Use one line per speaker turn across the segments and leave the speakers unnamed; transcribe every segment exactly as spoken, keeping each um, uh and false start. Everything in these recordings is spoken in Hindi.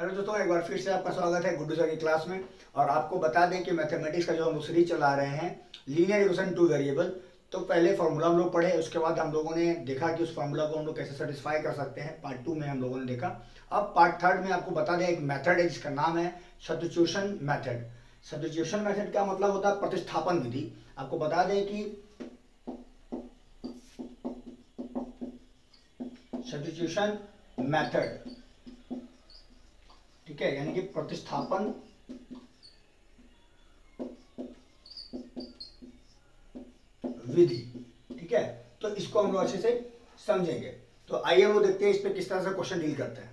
हेलो दोस्तों, एक बार फिर से आपका स्वागत है गुड्डू सर की क्लास में। और आपको बता दें कि मैथमेटिक्स का जो हम सीरीज चला रहे हैं लीनियर इक्वेशन टू वेरिएबल, तो पहले फार्मूला हम लोग पढ़े, उसके बाद हम लोगों ने देखा कि उस फार्मूला को हम लोग कैसे सेटिस्फाई कर सकते हैं। पार्ट टू में हम लोगों ने देखा। अब पार्ट थर्ड में आपको बता दें एक मेथड है जिसका नाम है सब्स्टिट्यूशन मेथड। सब्स्टिट्यूशन मेथड का मतलब होता है प्रतिस्थापन विधि। आपको बता दें कि सब्स्टिट्यूशन मेथड, ठीक है, यानी कि प्रतिस्थापन विधि, ठीक है। तो इसको हम लोग अच्छे से समझेंगे। तो आइए हम लोग देखते हैं इस पे किस तरह से क्वेश्चन डील करते हैं।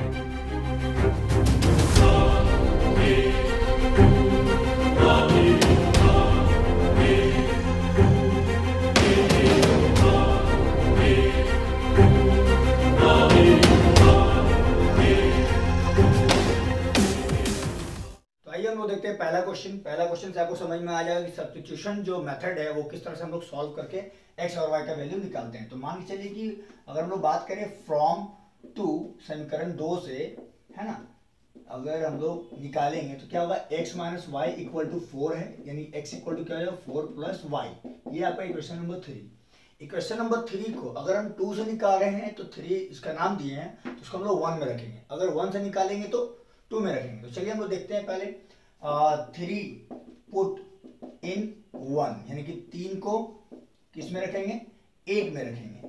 देखते हैं पहला क्वेश्चन। पहला क्वेश्चन से आपको समझ में आ जाएगा कि सब्स्टिट्यूशन जो मेथड है वो किस तरह से हम लोग सॉल्व करके एक्स और वाई का वैल्यू निकालते हैं। तो मान के चलिए कि अगर हम लोग बात करें फ्रॉम टू समीकरण दो से, है ना, अगर हम लोग निकालेंगे तो क्या होगा, x minus y equal to four है, यानी एक्स इक्वल टू क्या हो जाएगा, फोर प्लस वाई। ये आपका equation number three. Equation number three को अगर हम टू से निकाल रहे हैं तो थ्री इसका नाम दिए हैं तो उसको हम लोग वन में रखेंगे। अगर वन से निकालेंगे तो टू में रखेंगे। तो चलिए हम लोग देखते हैं पहले थ्री पुट इन वन, यानी कि तीन को किस में रखेंगे, एक में रखेंगे,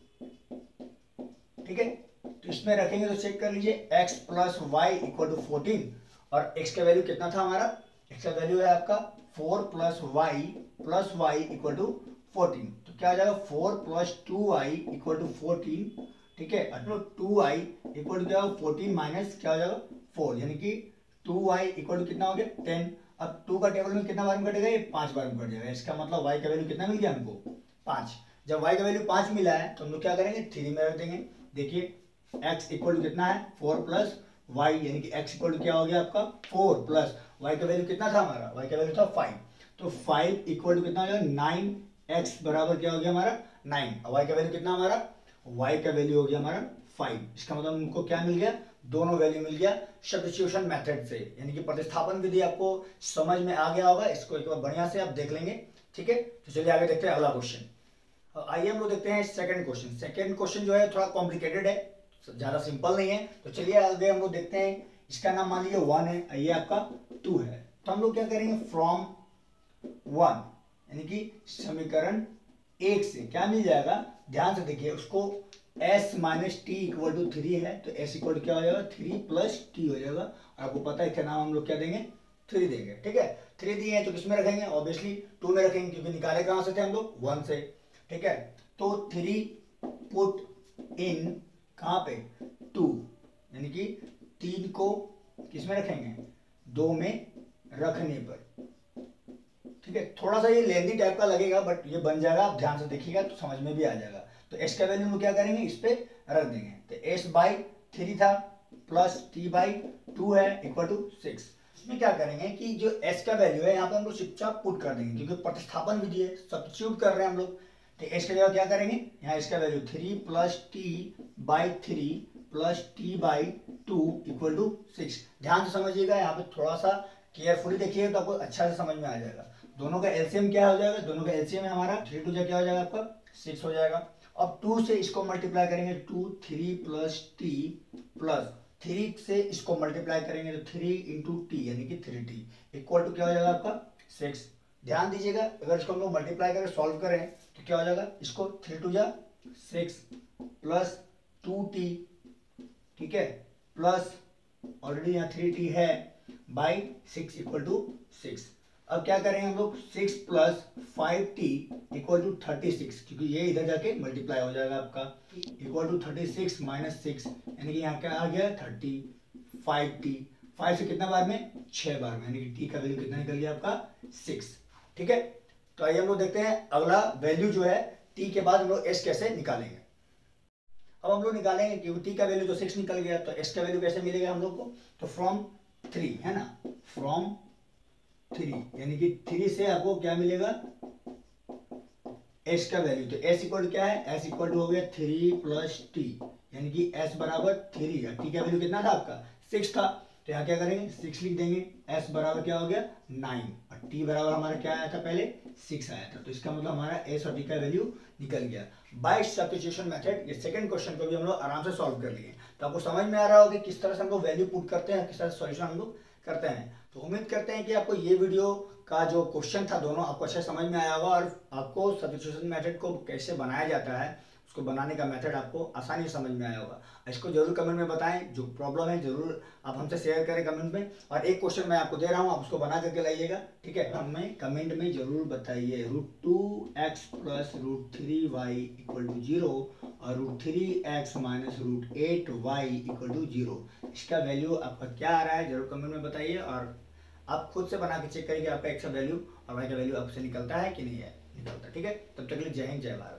ठीक है। तो इसमें रखेंगे तो चेक कर लीजिए x plus y equal to fourteen, और x का वैल्यू कितना था हमारा, x का वैल्यू है आपका four plus y plus y equal to fourteen. तो क्या आ जाएगा, four plus two y equal to fourteen, ठीक है। टू आई इक्वल टू क्या होगा, फोर्टीन माइनस क्या हो जाएगा, फोर, यानी कि टू वाई इक्वल टू कितना हो गया, टेन। अब टू का टेबल में कितना बार में कटेगा, ये पांच बार में कट जाएगा। इसका मतलब y का वैल्यू कितना मिल गया हमको, पांच। जब y का वैल्यू पांच मिला है तो हम लोग क्या करेंगे, थ्री में रख देंगे। देखिए x इक्वल टू कितना है, फोर प्लस वाई, यानी कि x इक्वल टू क्या हो गया आपका, फोर प्लस y का वैल्यू कितना था हमारा, y का वैल्यू था फाइव। तो फाइव इक्वल टू कितना हो जाएगा, नाइन। x बराबर क्या हो गया हमारा, नाइन। y का वैल्यू कितना हमारा, y का वैल्यू हो गया हमारा फाइव। इसका मतलब हमको क्या मिल गया, दोनों वैल्यू मिल गया सब्स्टिट्यूशन मेथड से, यानी कि प्रतिस्थापन विधि आपको समझ में आ गया होगा। इसको एक बार बढ़िया से आप देख लेंगे, ठीक है। तो चलिए आगे देखते हैं अगला क्वेश्चन। आइए हम लोग देखते हैं सेकंड क्वेश्चन। सेकंड क्वेश्चन जो है थोड़ा कॉम्प्लिकेटेड है, ज्यादा सिंपल नहीं है। तो चलिए आगे हम लोग देखते हैं। इसका नाम मान लीजिए वन है, ये आपका टू है। तो हम लोग क्या करेंगे, फ्रॉम वन, यानी कि समीकरण एक से क्या मिल जाएगा, ध्यान से देखिए, उसको s minus t equal to three है, तो s इक्वल टू क्या हो जाएगा, थ्री प्लस टी हो जाएगा। और आपको पता है इसका नाम हम लोग क्या देंगे, थ्री देंगे, ठीक है। थ्री दिए हैं तो किसमें रखेंगे, ऑब्वियसली टू में रखेंगे, क्योंकि निकाले कहां से थे हम लोग, वन से, ठीक है। तो थ्री पुट इन कहां पे, टू, यानी कि तीन को किसमें रखेंगे, दो में रखने पर, ठीक है। थोड़ा सा ये लेंदी टाइप का लगेगा बट ये बन जाएगा, आप ध्यान से देखिएगा तो समझ में भी आ जाएगा। तो s का वैल्यू हम क्या करेंगे, इस पे रख देंगे। तो s बाई थ्री था प्लस t बाई टू है इक्वल टू सिक्स। इसमें क्या करेंगे कि जो s का वैल्यू है यहाँ पे हम लोग चुपचाप पुट कर देंगे, क्योंकि प्रतिस्थापन विधि है, सब्स्टिट्यूट कर रहे हैं हम लोग। तो s का जगह क्या करेंगे, यहाँ s का value three plus t by three plus t by two equal to six. ध्यान से समझिएगा, यहाँ पे थोड़ा सा केयरफुली देखिएगा तो आपको अच्छा से समझ में आ जाएगा। दोनों का एलसीएम क्या हो जाएगा, दोनों का एलसीएम है हमारा थ्री टू जा क्या हो जाएगा आपका सिक्स हो जाएगा। अब टू से इसको मल्टीप्लाई करेंगे, two three plus t plus three से इसको मल्टीप्लाई करेंगे तो थ्री इंटू टी, यानी कि थ्री टी इक्वल टू क्या हो जाएगा आपका सिक्स। ध्यान दीजिएगा, अगर इसको हम लोग मल्टीप्लाई करें सॉल्व करें तो क्या हो जाएगा, इसको थ्री टू जा सिक्स प्लस टू टी, ठीक है, प्लस ऑलरेडी यहाँ थ्री टी है by six equal to six. अब क्या करेंगे हम लोग, six plus five t equal to thirty six, क्योंकि ये इधर जाके मल्टीप्लाई हो जाएगा आपका, equal to thirty six minus six, यानी कि यहाँ क्या आ गया, थर्टी फाइव टी। फाइव से कितना बार में, छह बार में, यानी कि टी का वैल्यू कितना निकल गया आपका, सिक्स, ठीक है। तो आइए हम लोग देखते हैं अगला वैल्यू जो है टी के बाद हम लोग एस कैसे निकालेंगे। अब हम लोग निकालेंगे क्योंकि टी का वैल्यू तो सिक्स निकल गया, तो एस का वैल्यू कैसे मिलेगा हम लोग को, तो फ्रॉम थ्री, है ना, फ्रॉम थ्री, यानी कि थ्री से आपको क्या मिलेगा, s का वैल्यू। तो s इक्वल क्या है, s इक्वल टू हो गया थ्री प्लस टी, यानी कि s बराबर थ्री है। टी का वैल्यू कितना था आपका सिक्स था, तो यहाँ क्या करेंगे, सिक्स लिख देंगे। एस बराबर क्या हो गया, नाइन, और टी बराबर हमारा क्या आया था, पहले सिक्स आया था। तो इसका मतलब हमारा एस और टी का वैल्यू निकल गया बाय सब्स्टिट्यूशन मेथड। ये सेकंड क्वेश्चन को भी हम लोग आराम से सॉल्व कर लिए। तो आपको समझ में आ रहा होगा कि किस तरह से हम लोग वैल्यू पुट करते हैं, किस तरह से सॉल्यूशन हम लोग करते हैं। तो उम्मीद करते हैं कि आपको ये वीडियो का जो क्वेश्चन था दोनों आपको अच्छे समझ में आया होगा, और आपको सब्स्टिट्यूशन मेथड को कैसे बनाया जाता है, उसको बनाने का मेथड आपको आसानी से समझ में आया होगा। इसको जरूर कमेंट में बताएं, जो प्रॉब्लम है जरूर आप हमसे शेयर करें कमेंट में। और एक क्वेश्चन मैं आपको दे रहा हूं, आप उसको बना करके लाइएगा, ठीक है। हमें कमेंट में जरूर बताइए, root two x plus root three y equal to zero और root three x minus root eight y equal to zero, इसका वैल्यू आपका क्या आ रहा है, जरूर कमेंट में बताइए। और आप खुद से बना के चेक करिए कि आपका एक्स का वैल्यू और वाई का वैल्यू आपसे निकलता है कि नहीं है निकलता, ठीक है। तब तक के लिए जय हिंद, जय भारत।